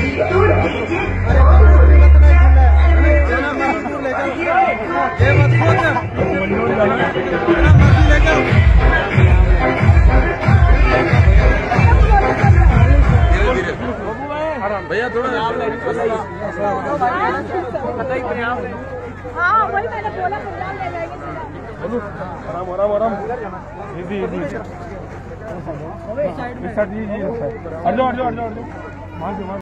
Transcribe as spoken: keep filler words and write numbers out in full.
भैया थोड़ा हाँ वही मैंने बोला पंजाब ले जाएंगे आराम आराम आराम इजी इजी इस साइड जी जी हट जाओ हट जाओ हट जाओ